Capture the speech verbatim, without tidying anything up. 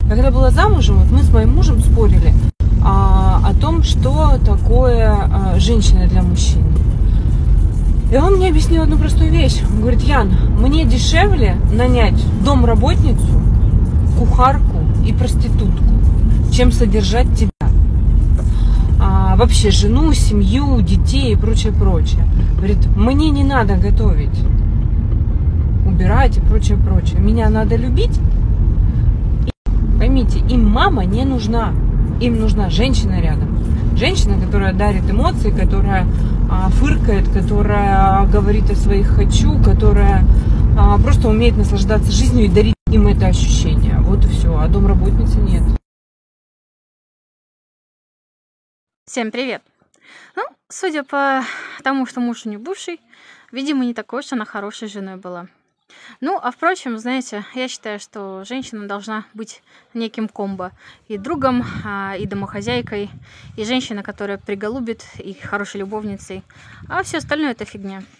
Я когда была замужем, вот мы с моим мужем спорили а, о том, что такое а, женщина для мужчин. И он мне объяснил одну простую вещь. Он говорит: Ян, мне дешевле нанять домработницу, кухарку и проститутку, чем содержать тебя. А, вообще жену, семью, детей и прочее, прочее. Говорит, мне не надо готовить, убирать и прочее, прочее. Меня надо любить. И, поймите, им мама не нужна. Им нужна женщина рядом. Женщина, которая дарит эмоции, которая а, фыркает, которая говорит о своих «хочу», которая а, просто умеет наслаждаться жизнью и дарить им это ощущение. Вот и все. А домработницы нет. Всем привет! Ну, судя по тому, что муж у нее бывший, видимо, не такой уж она хорошей женой была. Ну, а впрочем, знаете, я считаю, что женщина должна быть неким комбо. И другом, и домохозяйкой, и женщина, которая приголубит, и хорошей любовницей. А все остальное — это фигня.